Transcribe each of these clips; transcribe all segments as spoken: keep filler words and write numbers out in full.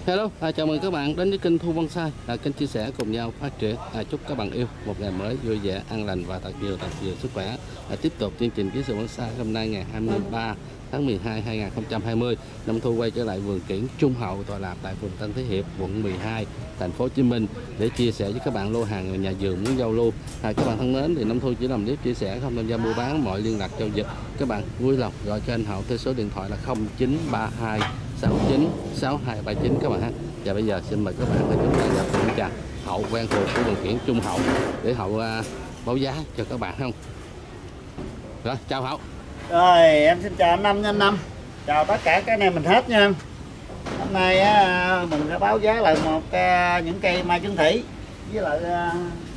Hello, à, chào mừng các bạn đến với kênh Thu Bonsai, là kênh chia sẻ cùng nhau phát triển. À, chúc các bạn yêu một ngày mới vui vẻ, an lành và thật nhiều thật nhiều sức khỏe. À, tiếp tục chương trình ký sự bonsai hôm nay ngày hai mươi ba tháng mười hai năm hai nghìn không trăm hai mươi, Năm Thu quay trở lại vườn kiển Trung Hậu tọa lạc tại phường Tân Thế Hiệp, quận mười hai, thành phố Hồ Chí Minh để chia sẻ với các bạn lô hàng nhà vườn muốn giao lưu. À, các bạn thân mến, thì Năm Thu chỉ làm clip chia sẻ, không tham gia mua bán. Mọi liên lạc giao dịch các bạn vui lòng gọi cho anh Hậu theo số điện thoại là không chín ba hai sáu chín sáu hai ba chín các bạn ha. Và bây giờ xin mời các bạn và chúng ta gặp kiểm tra Hậu quen thuộc của vườn kiển Trung Hậu để Hậu uh, báo giá cho các bạn không. Rồi, chào Hậu. Rồi, em xin chào anh Năm nha anh Năm. Chào tất cả các anh em mình hết nha. Hôm nay á, mình sẽ báo giá lại một uh, những cây mai chứng thủy với lại uh,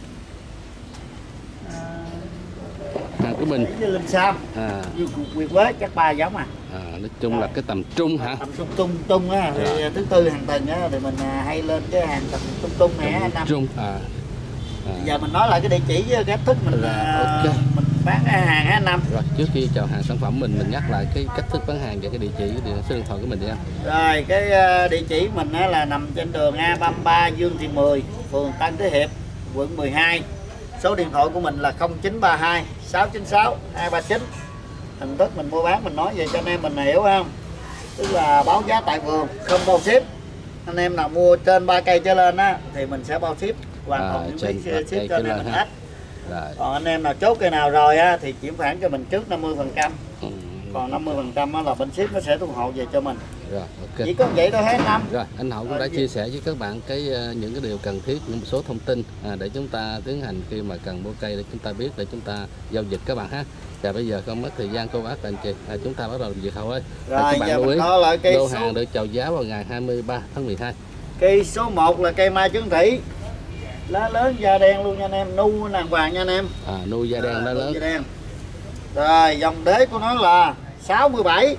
hàng của mình với linh sam, à, quyệt quế chắc ba giống à. À, nói chung rồi. Là cái tầm trung hả? Tầm trung trung trung á, thì rồi. Thứ tư hàng tuần á thì mình hay lên cái hàng tầm trung trung này anh Năm. Trung à. À. Giờ mình nói lại cái địa chỉ với cách thức mình rồi, okay. Mình bán hàng anh Năm. Rồi, trước khi chào hàng sản phẩm mình mình nhắc lại cái cách thức bán hàng và cái địa chỉ cái số điện thoại của mình đi anh. Rồi, cái địa chỉ mình á là nằm trên đường A ba mươi ba Dương Thị mười, phường Tân Thế Hiệp, quận mười hai. Số điện thoại của mình là không chín ba hai sáu chín sáu hai ba chín. Hình thức mình mua bán mình nói vậy cho anh em mình hiểu không? Tức là báo giá tại vườn, không bao ship. Anh em nào mua trên ba cây trở lên á thì mình sẽ bao ship, hoàn toàn những phí ship cho anh em mình hết. Rồi. Còn anh em nào chốt cây nào rồi á thì chuyển khoản cho mình trước năm mươi phần trăm. Ừ. Còn năm mươi phần trăm là bên ship nó sẽ thu hộ về cho mình. Rồi, ok. Chỉ có vậy thôi hết năm. Rồi, anh Hậu cũng rồi, đã gì? chia sẻ với các bạn cái những cái điều cần thiết, những một số thông tin à, để chúng ta tiến hành khi mà cần mua cây để chúng ta biết, để chúng ta giao dịch các bạn ha. Và bây giờ không mất thời gian cô bác anh chị, à, chúng ta bắt đầu làm việc Hậu ơi. Rồi, các bạn lưu ý lô số... hàng được chào giá vào ngày hai mươi ba tháng mười hai. Cây số một là cây mai chứng thủy, lá lớn da đen luôn nha anh em, nu nàng vàng nha anh em. À, nu da đen, lá lớn. Da đen. Rồi, dòng đế của nó là sáu mươi bảy.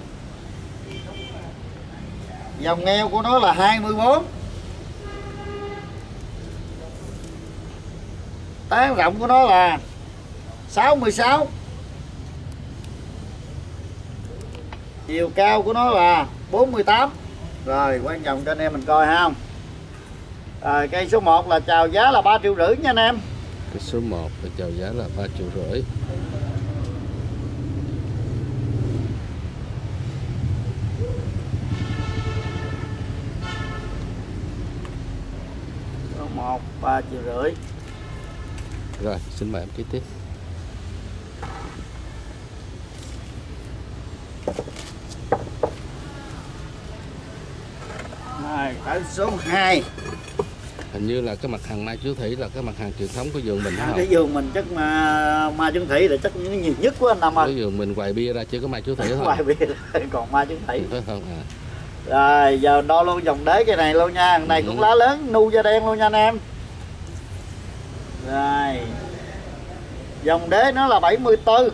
Dòng ngheo của nó là hai mươi bốn. Tán rộng của nó là sáu mươi sáu. Chiều cao của nó là bốn mươi tám. Rồi, quan trọng cho anh em mình coi ha không. Rồi, cây số một là chào giá là ba triệu rưỡi nha anh em. Cây số một là chào giá là ba triệu rưỡi. Số một ba triệu rưỡi. Rồi, xin mời em kế tiếp. Rồi, tới số hai. Hình như là cái mặt hàng mai chứng thủy là cái mặt hàng truyền thống của vườn mình. À, cái vườn mình chắc mà mai chứng thủy là chắc những nhiều nhất của anh Năm ơi. Cái vườn mình hoài bia ra chưa có mai chứng thủy thôi. Hoài bia còn mai chứng thủy. Phải không à? Rồi giờ đo luôn dòng đế cái này luôn nha. Cái này ừ. cũng lá lớn, nu da đen luôn nha anh em. Rồi. Dòng đế nó là bảy mươi tư.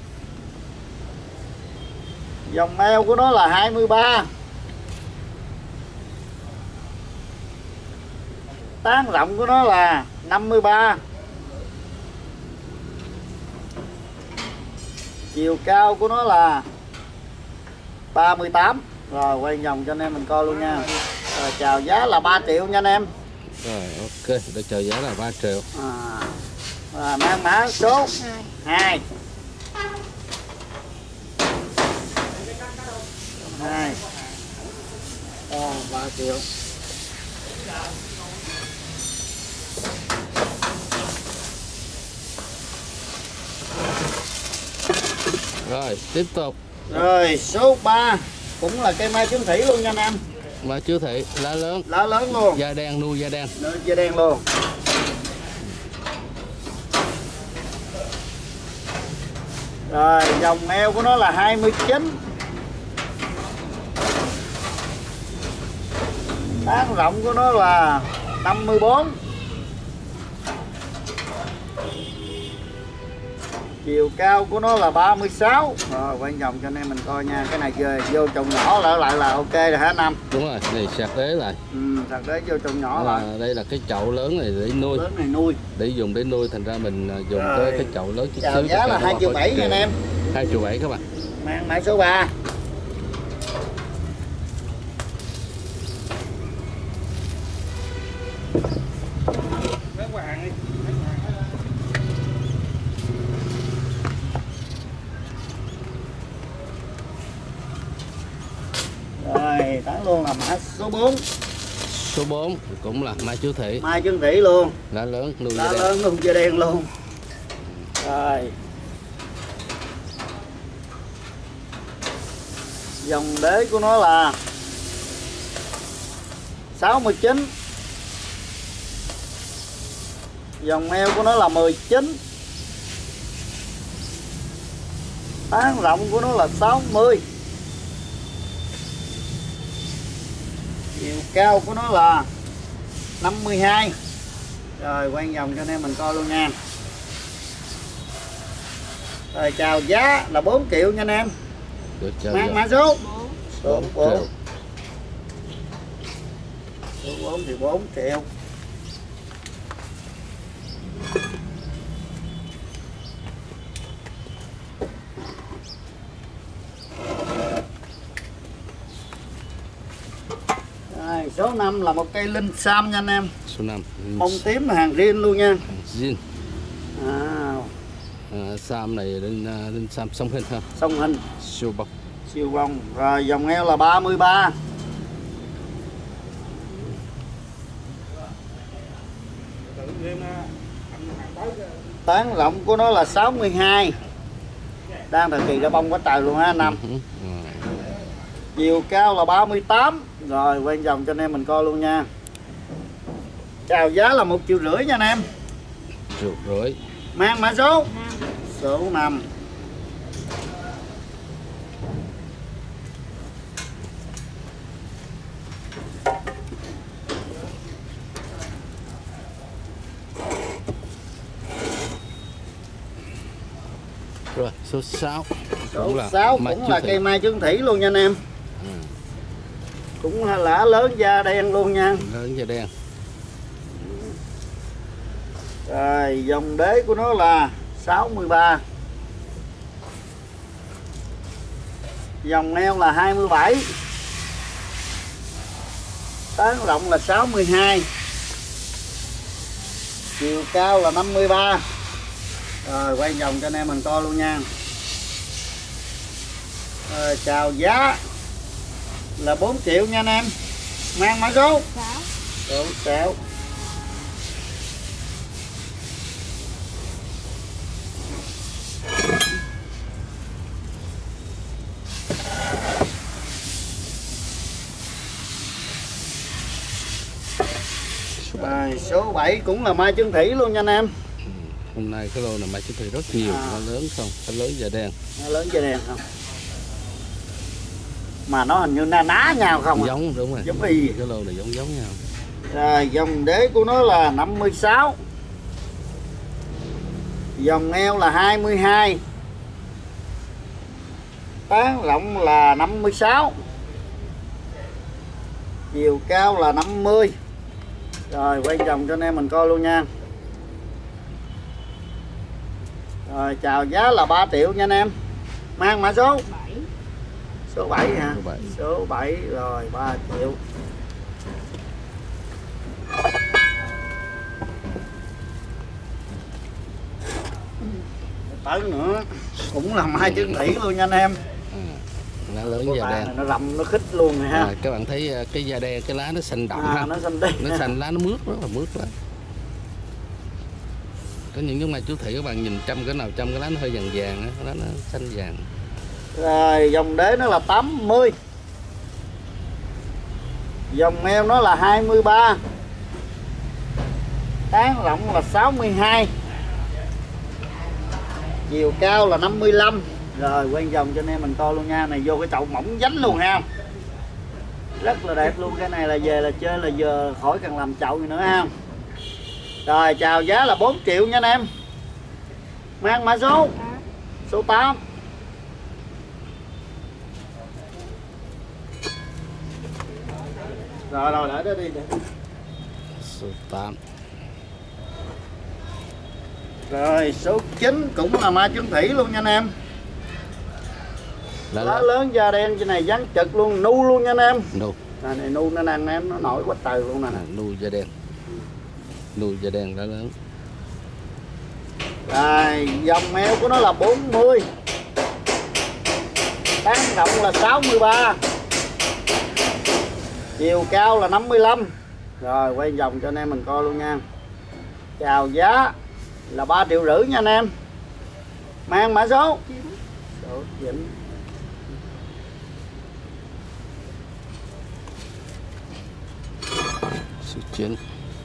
Dòng eo của nó là hai mươi ba. Tán rộng của nó là năm mươi ba. Chiều cao của nó là ba mươi tám. Rồi quay vòng cho anh em mình coi luôn nha. Rồi chào giá là ba triệu nha anh em. Rồi ok, để chào giá là ba triệu. À. Rồi mang mã số hai. hai. Đó, ba triệu. Rồi, tiếp tục. Rồi, số ba cũng là cây mai chứng thủy luôn nha anh em. Mai chứng thủy, lá lớn. Lá lớn luôn. Da đen, nuôi da đen. Nuôi da đen luôn. Rồi, dòng eo của nó là hai mươi chín. Tán rộng của nó là năm mươi bốn. Chiều cao của nó là ba mươi sáu. Rồi quan trọng cho anh em mình coi nha. Cái này vô, vô trồng nhỏ lại lại là ok rồi hả Năm? Đúng rồi, này sạc đế lại. Ừ, sạc đế vô trồng nhỏ là, lại. Đây là cái chậu lớn này để nuôi. Lớn này nuôi. Để dùng để nuôi, thành ra mình dùng rồi. cái cái chậu lớn chút xíu. Giá là hai triệu bảy nha anh em. hai triệu bảy các bạn. Mang mã số ba. Rồi tán luôn là mã số bốn. Số bốn cũng là Mai Chú Thị. Mai Trương Thị luôn. Lá lớn nuôi Lá da đen. lớn luôn, da đen luôn. Rồi. Dòng đế của nó là sáu mươi chín. Dòng eo của nó là mười chín. Tán rộng của nó là sáu mươi. Chiều cao của nó là năm mươi hai. Rồi quay vòng cho anh em mình coi luôn nha. Rồi chào giá là bốn triệu nha anh em. Được chưa? Mang mã số số bốn bốn. triệu. Số bốn thì bốn triệu. Rồi, số năm là một cây linh sam nha anh em. Số năm. Bông tím hàng riêng luôn nha. Zin. À, À, Sam này lên à, lên Sam song hình ha. song hình Siêu bọc. siêu bông. Rồi dòng eo là ba mươi ba. Tán rộng của nó là sáu mươi hai. Đang thời kỳ ra bông quá trời luôn ha anh Năm. Ừ, ừ. Chiều cao là ba mươi tám. Rồi quay vòng cho anh em mình coi luôn nha. Chào giá là một triệu rưỡi nha anh em. Triệu rưỡi. Mang mã số số năm. Rồi số sáu. Số sáu Mai cũng Chú là Thị. cây mai Trương Thị luôn nha anh em. Ừ. Cũng là lá lớn da đen luôn nha. Lớn da đen. Rồi dòng đế của nó là sáu mươi ba. Dòng neo là hai mươi bảy. Tán rộng là sáu mươi hai. Chiều cao là năm mươi ba. Rồi quay vòng cho anh em mình coi luôn nha. Rồi, chào giá là bốn triệu nha anh em. Mang mã số số sáu. Rồi, số bảy cũng là mai Trương Thị luôn nha anh em. Hôm nay cái lô này Mai Chú Thị rất nhiều, À. nó lớn không? Nó lớn da đen. Nó lớn da đen không? Mà nó hình như na ná nhau không à? Giống đúng rồi. Giống y. Cái lô này giống giống nhau. Rồi dòng đế của nó là năm mươi sáu. Dòng eo là hai mươi hai. Tán rộng là năm mươi sáu. Chiều cao là năm mươi. Rồi quay vòng cho anh em mình coi luôn nha. Rồi chào giá là ba triệu nha anh em. Mang mã số số bảy hả? Số bảy. Số bảy rồi ba triệu. Tới nữa cũng là mai Trương Thị luôn nha anh em. À, nó lớn Cái da bàn đen. này nó rậm nó khít luôn này ha. À, các bạn thấy à, cái da đen, cái lá nó xanh đậm À, ha. nó xanh đen. Nó xanh lá nó mướt, rất là mướt lại. Có những cái Mai Chú Thị các bạn nhìn trăm cái nào trăm cái lá nó hơi vàng vàng á, lá nó xanh vàng. Rồi dòng đế nó là tám mươi. Dòng eo nó là hai mươi ba. Tán rộng là sáu mươi hai. Chiều cao là năm mươi lăm. Rồi quay vòng cho anh em mình coi luôn nha. Này vô cái chậu mỏng dánh luôn ha. Rất là đẹp luôn. Cái này là về là chơi là giờ khỏi cần làm chậu gì nữa ha. Rồi chào giá là bốn triệu nha anh em. Mang mã số số tám. Rồi rồi để đó đi để. Số tám. Rồi số chín cũng là mai Trương Thị luôn nha anh em. Lá, Lá lá lớn da đen trên này dán chật luôn, nu luôn nha anh em. nu. À, này nu nó ăn em nó nổi quá trời luôn nè. À, nu da đen. Nuôi da đen lá lớn. Rồi dòng eo của nó là bốn mươi, tán rộng là sáu mươi ba, chiều cao là năm mươi lăm. Rồi quay vòng cho anh em mình coi luôn nha. Chào giá là ba triệu rưỡi nha anh em. Mang mã số số Vĩnh. Số chín.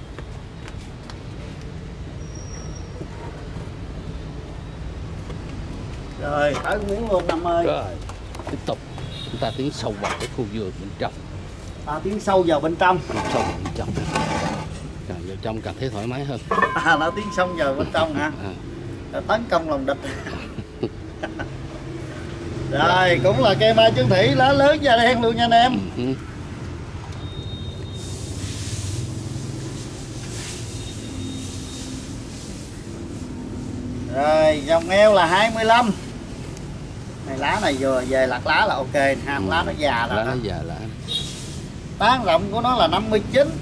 Rồi tới miếng luôn Năm ơi. Rồi tiếp tục chúng ta tiến sâu vào cái khu vườn bên trong. Ta tiến sâu vào bên trong. Sâu vào bên trong. Càng vào trong càng thấy thoải mái hơn. À, nó tiến sâu vào bên trong hả? À. Tấn công lòng địch. Rồi cũng là cây mai trứng thủy lá lớn da đen luôn nha anh em. Ừ. Rồi dòng eo là hai mươi lăm. Này lá này vừa về lặt lá là ok ha, Ừ. lá nó già rồi. Lá Đó. nó già lá. Tán rộng của nó là năm mươi chín.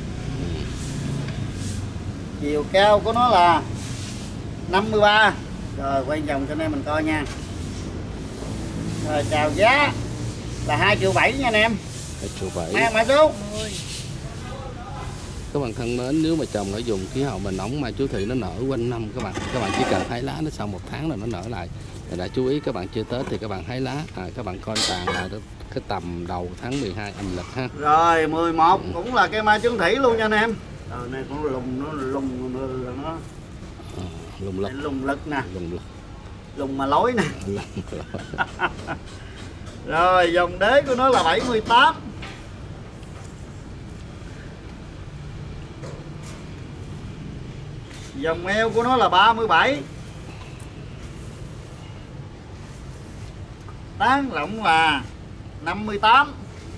Chiều cao của nó là năm mươi ba. Rồi quay vòng cho anh em mình coi nha. Rồi chào giá là hai triệu bảy nha anh em. hai triệu bảy. Mang mã số. Các bạn thân mến, nếu mà trồng ở vùng khí hậu mà nóng mà chú thị nó nở quanh năm các bạn, các bạn chỉ cần hái lá nó sau một tháng là nó nở lại. Và đã chú ý các bạn chơi Tết thì các bạn hái lá, à, các bạn coi tàn là cái tầm đầu tháng mười hai âm lịch ha. Rồi mười một ừ. cũng là cây mai trứng thủy luôn nha anh em. Rồi này cũng lùng nó lùng nó, nó à, lùng lực, lùng lực nè, lùng lực, lùng mà lối nè. Rồi dòng đế của nó là bảy mươi tám. Dòng eo của nó là ba mươi bảy. Tán rộng là năm mươi tám.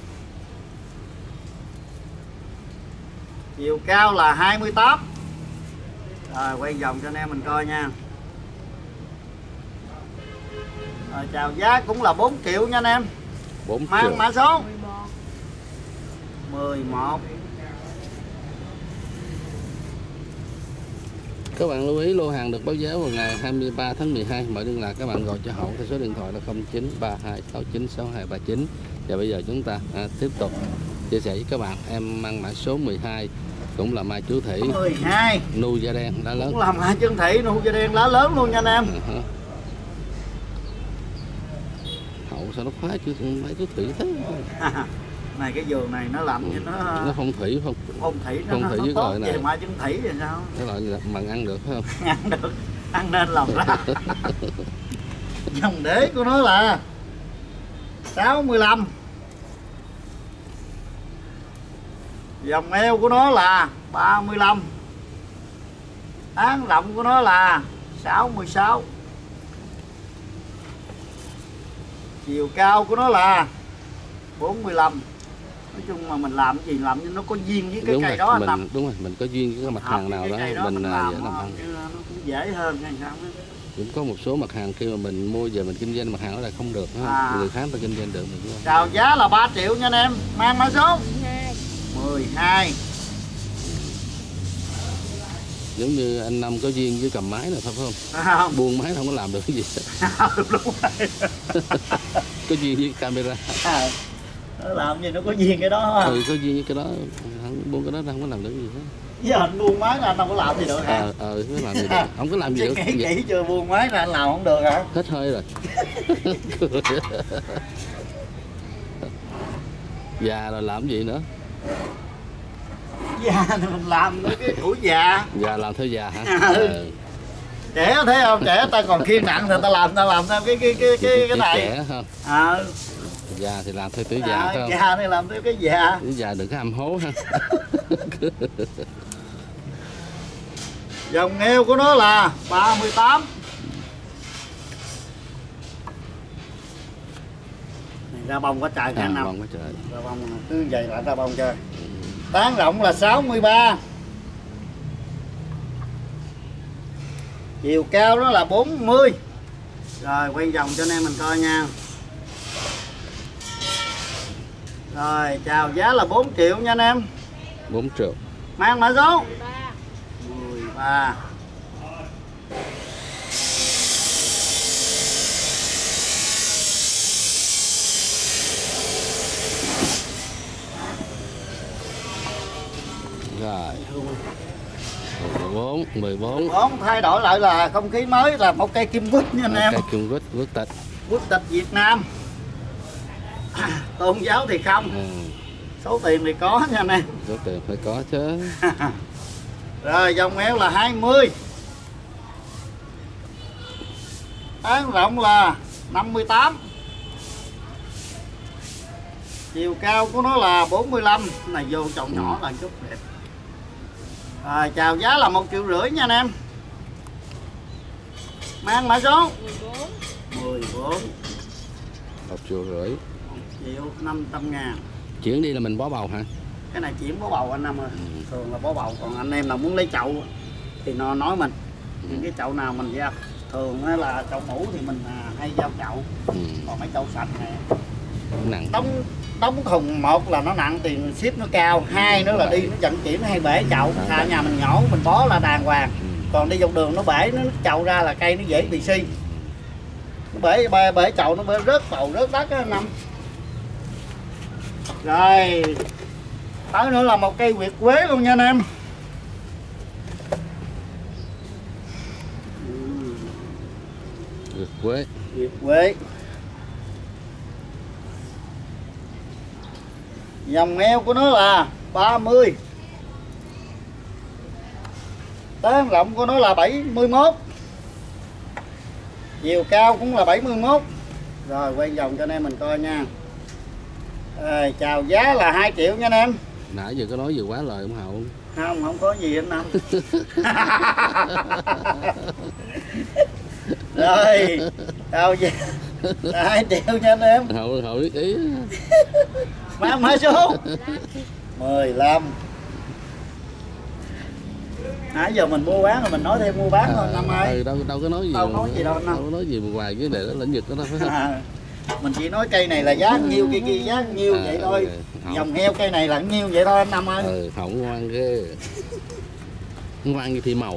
Chiều cao là hai mươi tám. Rồi quay vòng cho anh em mình coi nha. Rồi chào giá cũng là bốn triệu nha anh em. bốn Mang triệu. mã số mười một. Các bạn lưu ý lô hàng được báo giá vào ngày hai mươi ba tháng mười hai. Mọi liên lạc các bạn gọi cho Hậu theo số điện thoại là không chín ba hai sáu chín sáu hai ba chín. Và bây giờ chúng ta à, tiếp tục chia sẻ với các bạn em mang mã số mười hai, cũng là mai chú thủy mười hai. nuôi da đen lá lớn. Cũng là mai trứng thủy nuôi da đen lá lớn luôn nha anh em. Uh-huh. Hậu sao nó phá chứ mai chú thủy thế? Này cái vườn này nó làm cho nó Nó phong thủy không? phong thủy nó, Phong nó, thủy nó với tốt loại này. về mai trứng thủy thì sao? Cái loại này bằng ăn được phải không? Ăn được, ăn nên lòng ra. Dòng đế của nó là sáu mươi lăm. Dòng eo của nó là ba mươi lăm. Tán rộng của nó là sáu mươi sáu. Chiều cao của nó là bốn mươi lăm. Nói chung mà mình làm cái gì làm cho nó có duyên với cái Đúng cây rồi, đó anh mình, Tâm. đúng rồi, mình có duyên với cái mặt Hợp hàng nào với đó cái cây đó mình mình à, làm dễ làm ăn. chứ nó cũng dễ hơn hay sao đó. Cũng có một số mặt hàng khi mà mình mua về mình kinh doanh mặt hàng đó là không được ha. À. Người khác ta kinh doanh được mình không. Chào giá là ba triệu nha anh em. Mang mã số mười hai. Giống như anh Năm có duyên với cầm máy là thôi phải không? À, không. Buôn máy không có làm được cái gì. Đúng rồi. Có duyên với camera. À, nó làm gì nó có duyên cái đó. Ừ, có duyên với cái đó, không, buôn cái đó không có làm được gì hết. Giờ anh buôn máy là anh đâu có làm gì được hả? Ờ, ờ, không có làm gì được. Không có làm gì được. Nghĩ kỹ chưa, buôn máy là anh làm không được hả? Hết hơi rồi. Già rồi làm gì nữa? Già thì mình làm cái tuổi già. Già làm theo già hả? Ừ. Ờ. Trẻ thấy không? Trẻ ta còn khiêng nặng thì ta làm ta làm theo cái cái cái cái cái này. Trẻ không? À, Già thì làm theo tuổi già à, phải không? già thì làm theo cái già. Tuổi già đừng có hầm hố ha. Dòng eo của nó là ba mươi tám. Này, ra bông có trời cả À, năm. bông quá trời. Ra bông cứ vậy lại ra bông chơi. Tán rộng là sáu mươi ba. Chiều cao đó là bốn mươi. Rồi quay vòng cho anh em mình coi nha. Rồi chào giá là bốn triệu nha anh em. bốn triệu. Mang mã số À. Rồi. mười bốn, mười bốn. bốn thay đổi lại là không khí mới là một cây kim quýt nha anh em. Cây kim quýt, quốc tịch. Quốc tịch Việt Nam. Tôn giáo thì không. Ừ. Số tiền thì có nha anh em. Số tiền phải có chứ. Rồi dòng eo là hai mươi. Tán rộng là năm mươi tám. Chiều cao của nó là bốn mươi lăm. Cái này vô chồng nhỏ là chút đẹp. Rồi chào giá là một triệu rưỡi nha anh em. Mang mã số mười bốn. Một triệu rưỡi. một triệu năm trăm ngàn. Chuyển đi là mình bó bầu hả? Cái này chuyển bó bầu anh em ơi. Ừ. Thường là bó bầu, còn anh em nào muốn lấy chậu thì nó nói mình. Ừ. Những cái chậu nào mình giao thường là chậu mũ thì mình hay giao chậu. Ừ. Còn mấy chậu sạch này Nặng. đóng đóng thùng, một là nó nặng tiền ship nó cao, hai nữa là đi nó vận chuyển hay bể chậu. Thà nhà mình nhổ mình bó là đàng hoàng. Ừ. Còn đi dọc đường nó bể nó chậu ra là cây nó dễ bị si. Nó bể bể, bể chậu nó bể rớt bầu rớt đất á năm. Rồi tới nữa là một cây nguyệt quế luôn nha anh em. Nguyệt quế. Nguyệt quế. Dòng eo của nó là ba mươi. Tán rộng của nó là bảy mươi mốt. Chiều cao cũng là bảy mươi mốt. Rồi quay vòng cho anh em mình coi nha. Rồi, chào giá là hai triệu nha anh em. Nãy giờ có nói gì quá lời không Hậu? Không, không có gì anh Năm. Rồi, chào giá hai triệu nha anh em. Hậu Hậu biết ý. Mang mã số mười lăm. Nãy giờ mình mua bán rồi mình nói thêm mua bán thôi Năm ơi. Ừ, đâu đâu có nói gì. Đâu nói gì đâu anh Năm. Đâu có nói gì một vài cái đề đó lĩnh vực đó đâu phải không? À, mình chỉ nói cây này là giá nhiêu, cây kia giá nhiêu À, vậy thôi. ừ, Dòng heo cây này là nhiêu vậy thôi anh Năm ơi. Ừ, Hậu ngoan ghê. Ngoan như thi màu.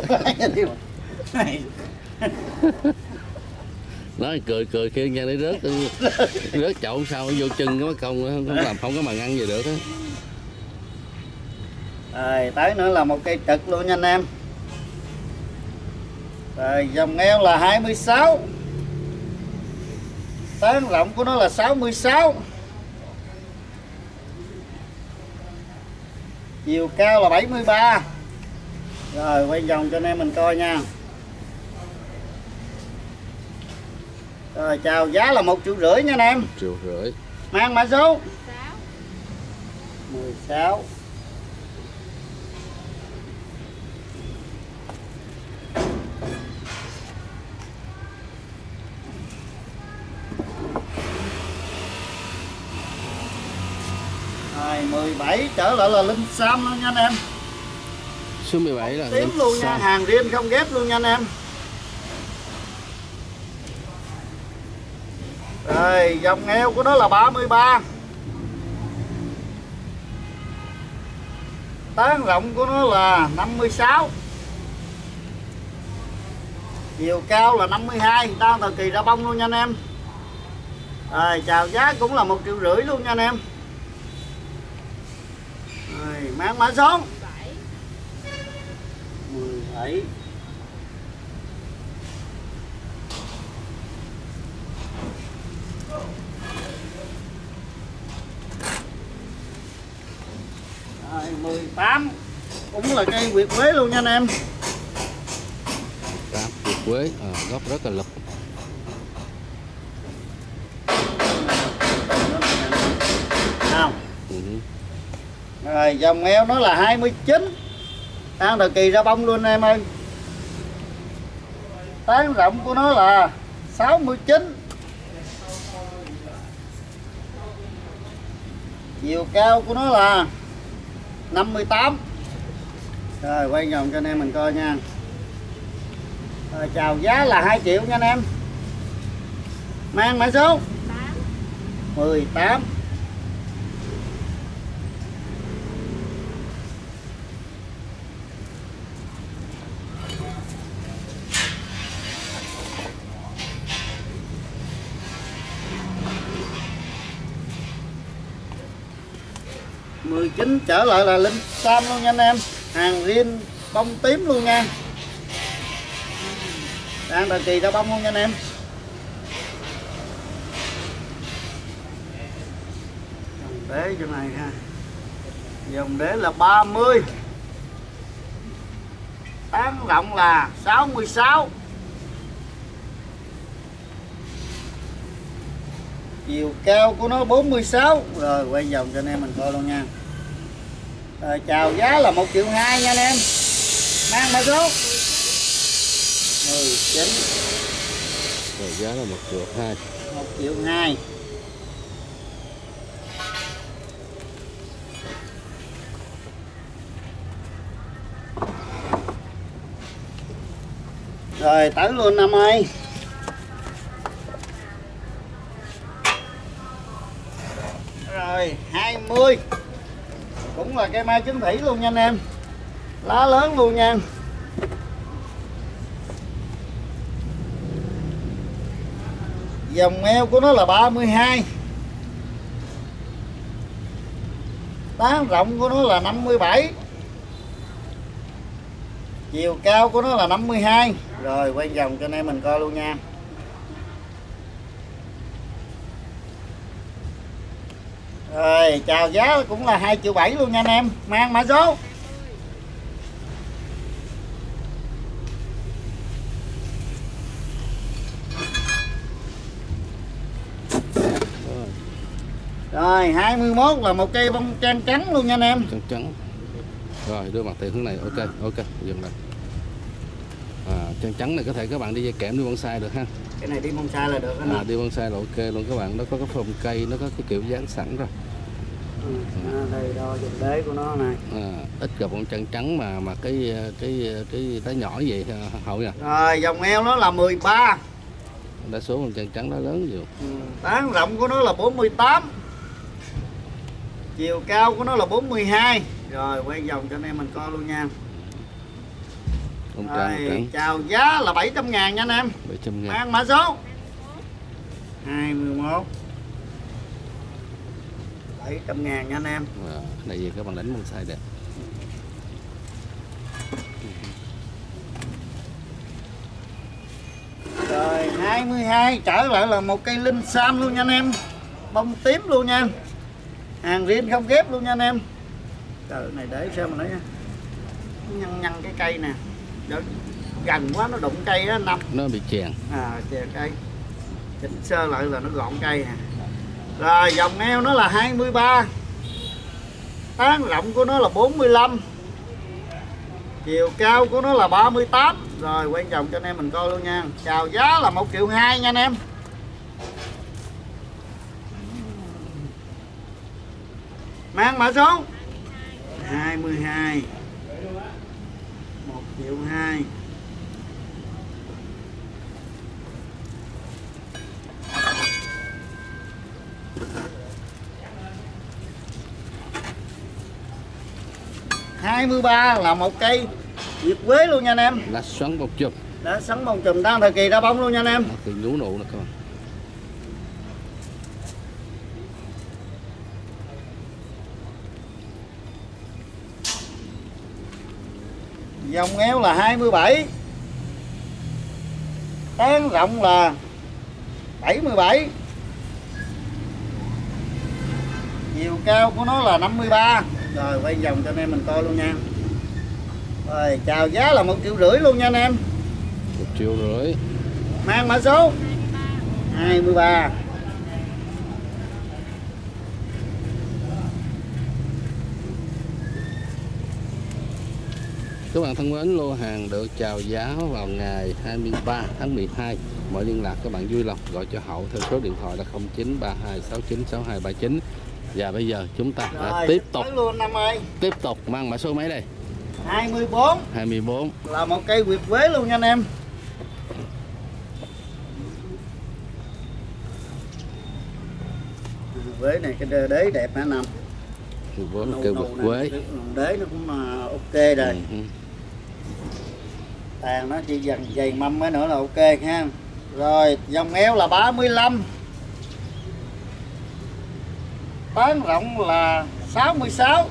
Nói cười cười kia nha để rớt rớt chậu sao vô chân cái mất công không, không làm không có mà ăn gì được á. Rồi tới nữa là một cây trực luôn nha anh em. Rồi dòng eo là hai mươi sáu. Tán rộng của nó là sáu mươi sáu. Chiều cao là bảy mươi ba. Rồi quay vòng cho anh em mình coi nha. Rồi chào giá là một triệu rưỡi nha anh em. Triệu rưỡi. Mang mã số mười sáu. Rồi mười bảy trở lại là Linh Sam luôn nha anh em. Số mười bảy là Tím luôn nha, hàng riêng không ghép luôn nha anh em. Rồi dòng eo của nó là ba mươi ba. Tán rộng của nó là năm mươi sáu. Chiều cao là năm mươi hai, đang thời kỳ ra bông luôn nha anh em. Rồi chào giá cũng là một triệu rưỡi luôn nha anh em. Rồi mang mã số mười bảy. Rồi mười tám cũng là cây nguyệt quế luôn nha anh em. Tám nguyệt quế, à, gốc rất là lực. Không. Ừ. Rồi dòng eo nó là hai mươi chín. Đang thời kỳ ra bông luôn em ơi. Tán rộng của nó là sáu mươi chín. Chiều cao của nó là năm mươi tám. Rồi quay vòng cho anh em mình coi nha. Rồi chào giá là hai triệu nha anh em. Mang mã số mười tám. mười chín trở lại là linh sam luôn nha anh em. Hàng riêng bông tím luôn nha. Đang thời kỳ ra bông luôn nha anh em. Dòng đế chỗ này ha. Dòng đế là ba mươi. Tán rộng là sáu mươi sáu. Chiều cao của nó bốn mươi sáu. Rồi quay vòng cho anh em mình coi luôn nha. Rồi chào giá là một triệu hai nha anh em. Mang mã số mười chín. Rồi giá là một triệu hai. một triệu hai. Rồi tới luôn năm ơi. Rồi hai mươi. Cũng là cây mai chính thủy luôn nha anh em. Lá lớn luôn nha. Dòng eo của nó là ba mươi hai. Tán rộng của nó là năm mươi bảy. Chiều cao của nó là năm mươi hai. Rồi quay vòng cho anh em mình coi luôn nha. Rồi chào giá cũng là hai triệu bảy luôn nha anh em. Mang mã số rồi hai mươi mốt là một cây bông trang trắng luôn nha anh em. Trắng trắng. Rồi đưa mặt tiền hướng này. Ok ok dừng lại. À, trang trắng này có thể các bạn đi dây kẽm đi bonsai được ha. Cái này đi bonsai là được anh. À, đi bonsai là ok luôn các bạn. Nó có cái phồng cây, nó có cái kiểu dáng sẵn rồi. Ừ. À, đây đo dòng đế của nó này. À, ít gặp bông trắng trắng mà mà cái cái cái đá nhỏ vậy hậu nha. Rồi dòng eo nó là mười ba. Đa số bông trắng trắng đó lớn nhiều. Ừ. Tán rộng của nó là bốn mươi tám. Chiều cao của nó là bốn mươi hai. Rồi quay vòng cho anh em mình coi luôn nha. Bông Rồi, trắng trắng. chào giá là bảy trăm ngàn nha anh em. bảy trăm ngàn. Mang mã số hai mươi mốt. bảy trăm ngàn nha anh em. À, này gì các bạn đánh bonsai đẹp. Rồi hai mươi hai trở lại là một cây linh sam luôn nha anh em. Bông tím luôn nha. Hàng riêng không ghép luôn nha anh em. Trời này để sao mà nói nha. Nhăn nhăn cái cây nè. Đó, gần quá nó đụng cây đó năm. Nó bị chèn. À chè cây. Chỉnh sơ lại là nó gọn cây nè. Rồi dòng eo nó là hai mươi ba. Tán rộng của nó là bốn mươi lăm. Chiều cao của nó là ba mươi tám. Rồi quay vòng cho anh em mình coi luôn nha. Chào giá là một triệu hai nha anh em. Mang mã số hai mươi hai. một triệu hai. hai mươi ba là một cây Việt quế luôn nha anh em. Lá xoắn bông chùm. Đã sắn bông chùm đang thời kỳ ra bông luôn nha anh em. Từ nhú nụ nè các bạn. Dòng eo là hai mươi bảy. Tán rộng là bảy mươi bảy. Chiều cao của nó là năm mươi ba. Rồi quay vòng cho anh em mình coi luôn nha. Rồi chào giá là một triệu rưỡi luôn nha anh em. Một triệu rưỡi. Mang mã số hai mươi ba. Các bạn thân mến, lô hàng được chào giá vào ngày hai mươi ba tháng mười hai. Mọi liên lạc các bạn vui lòng gọi cho Hậu theo số điện thoại là không chín ba hai sáu chín sáu hai ba chín. Và bây giờ chúng ta đã Rồi, tiếp tục luôn năm ơi. tiếp tục mang mã số mấy đây? hai mươi bốn. hai mươi bốn. Là một cây Việt quế luôn nha anh em. Quế này cái đế đẹp hả Nam? mười bốn cây Việt quế. Đế nó cũng ok rồi. Ừ. Tàn nó chỉ dần dày mâm mới nữa là ok ha. Rồi dòng eo là ba mươi lăm. Tán rộng là sáu mươi sáu.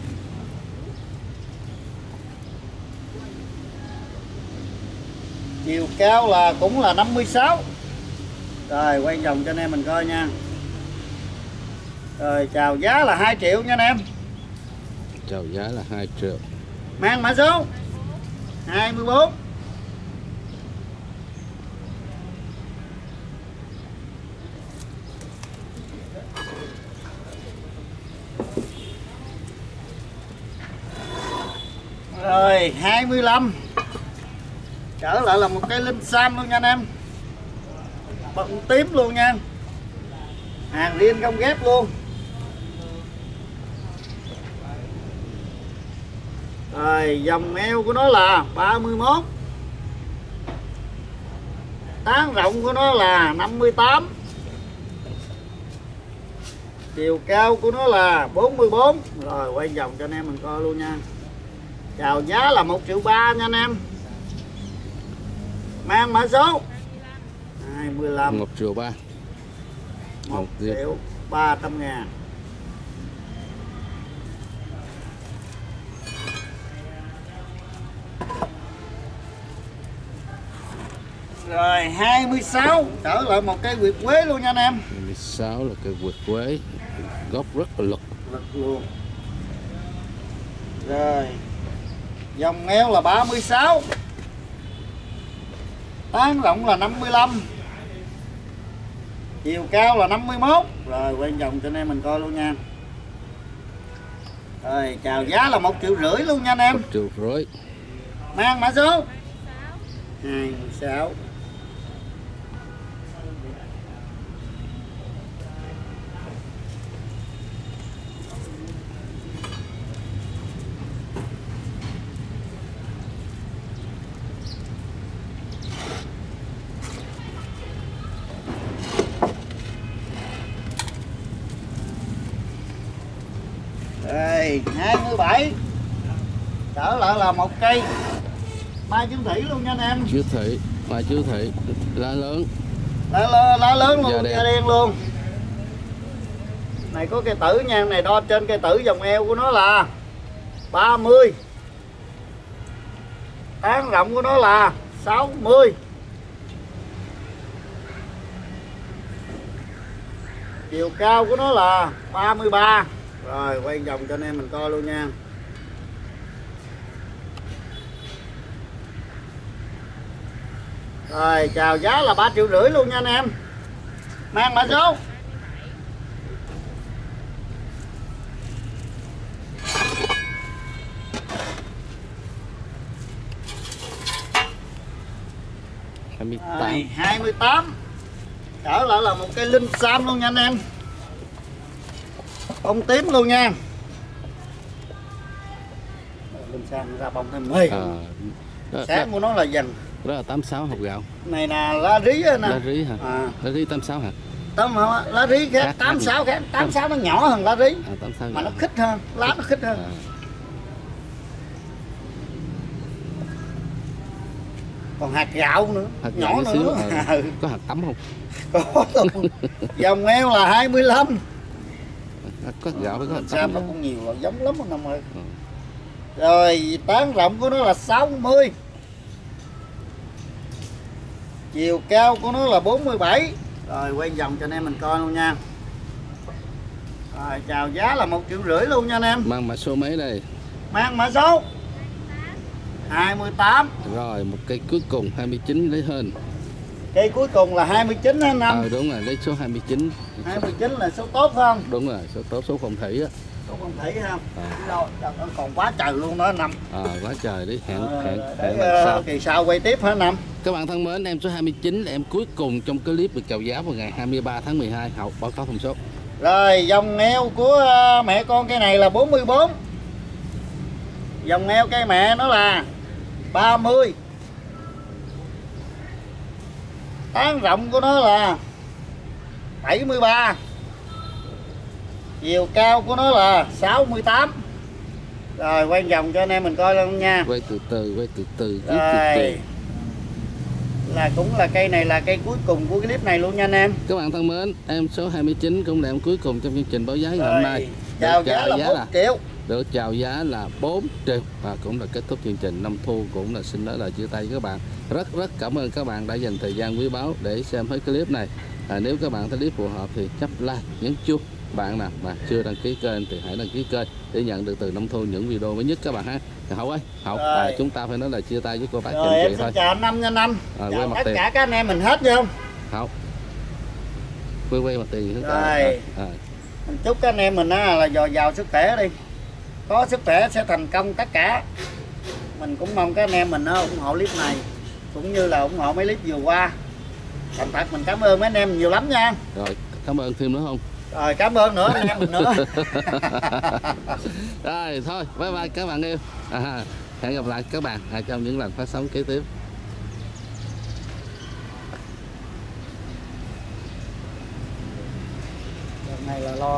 Chiều cao là cũng là năm mươi sáu. Rồi quay vòng cho anh em mình coi nha. Rồi chào giá là hai triệu nha anh em. Chào giá là hai triệu. Mang mã số hai mươi bốn. Rồi hai mươi lăm. Trở lại là một cái linh sam luôn nha anh em. Bận tím luôn nha. Hàng riêng không ghép luôn. Rồi dòng eo của nó là ba mươi mốt. Tán rộng của nó là năm mươi tám. Chiều cao của nó là bốn mươi bốn. Rồi quay vòng cho anh em mình coi luôn nha. Chào giá là một triệu ba nha anh em. Mang mã số hai mươi lăm. một triệu ba. một triệu ba trăm ngàn. Rồi hai mươi sáu. Trở lại một cây nguyệt quế luôn nha anh em. hai mươi sáu là cây nguyệt quế. Gốc rất là lực. Lực luôn. Rồi dòng eo là ba mươi sáu. Tán rộng là năm mươi lăm. Chiều cao là năm mươi mốt. Rồi quay vòng cho anh em mình coi luôn nha. Rồi chào giá là một triệu rưỡi luôn nha anh em. một triệu rưỡi. Mang mã số hai mươi sáu. Đây hai mươi bảy. Trở lại là một cây mai chứng thủy luôn nha anh em. Chiếu thị. Mai chiếu thị. Lá lớn. Lá, lá, lá lớn luôn. Da đen. Da đen luôn. Này có cây tử nha. Này đo trên cây tử vòng eo của nó là ba mươi. Tán rộng của nó là sáu mươi. Chiều cao của nó là ba mươi ba. Rồi quay vòng cho anh em mình coi luôn nha. Rồi chào giá là ba triệu rưỡi luôn nha anh em. Mang mã số hai mươi tám. hai mươi tám. Trở lại là một cây linh sam luôn nha anh em. Bông tím luôn nha. Linh sam ra bông thêm mê. À, đó, Sáng đó, của nó là dần. đó là tám mươi sáu hộp gạo. Này là lá rí nè. Lá rí hả? À. Lá rí tám mươi sáu hả? Tóm không? Lá rí khác, Khác, tám mươi sáu khác. khác. tám mươi sáu nó nhỏ hơn lá rí. À, tám mươi sáu Mà nó gạo. khít hơn, lá nó khít hơn. À. Còn hạt gạo nữa, Hạt nhỏ gạo nữa. xíu, à. Ừ. Có hạt tắm không? Có luôn. Dòng eo là hai mươi lăm. Có hạt gạo với có hạt Sao tắm nó đó. cũng nhiều là giống lắm anh Năm ơi. Ừ. Rồi tán rộng của nó là sáu mươi. Chiều cao của nó là bốn mươi bảy. Rồi quay vòng cho anh em mình coi luôn nha. Rồi chào giá là một triệu rưỡi luôn nha anh em. Mang mã số mấy đây? Mang mã số hai mươi tám. Rồi một cây cuối cùng hai mươi chín lấy hơn. Cây cuối cùng là hai mươi chín anh Năm. Ờ đúng rồi, lấy số hai mươi chín. hai mươi chín là số tốt không? Đúng rồi, số tốt số phong thủy á. Số phong thủy không? À. Đâu, còn quá trời luôn đó Năm. À, quá trời đi, hẹn Ờ, hẹn để hẹn lần sau. uh, kỳ sau quay tiếp hả Năm? Các bạn thân mến, em số hai mươi chín là em cuối cùng trong clip được chào giá vào ngày hai mươi ba tháng mười hai. Hậu báo cáo thông số. Rồi dòng eo của uh, mẹ con cây này là bốn mươi bốn. Dòng eo cây mẹ nó là ba mươi. Tán rộng của nó là bảy mươi ba. Chiều cao của nó là sáu mươi tám. Rồi quay vòng cho anh em mình coi luôn nha. Quay từ từ, quay từ từ, từ Rồi từ. là cũng là cây này là cây cuối cùng của clip này luôn nha anh em. Các bạn thân mến, em số hai mươi chín cũng là em cuối cùng trong chương trình báo giá ngày Rồi, hôm nay. chào giá là bốn triệu. Được chào giá là bốn triệu. Và cũng là kết thúc chương trình năm thu, cũng là xin nói lời chia tay với các bạn. Rất rất cảm ơn các bạn đã dành thời gian quý báu để xem hết clip này. À, nếu các bạn thấy clip phù hợp thì nhấp like, nhấn chuông. Bạn nào mà chưa đăng ký kênh thì hãy đăng ký kênh để nhận được từ năm thu những video mới nhất các bạn ha. Hậu ơi, Hậu, à, chúng ta phải nói là chia tay với cô bác chị chị thôi. Chào năm nhân năm. À, chào tất tiền. cả các anh em mình hết không? Hậu. Quay quay mặt tiền rồi. À, à. Mình chúc các anh em mình á, là dồi dào sức khỏe đi. Có sức khỏe sẽ thành công tất cả. Mình cũng mong các anh em mình á, ủng hộ clip này cũng như là ủng hộ mấy clip vừa qua. Thành thật mình cảm ơn mấy anh em nhiều lắm nha. Rồi, cảm ơn thêm nữa không? Rồi, cảm ơn nữa anh em mình nữa. Rồi, thôi, bye bye các bạn yêu. À, hẹn gặp lại các bạn à, trong những lần phát sóng kế tiếp. Đợt này là lo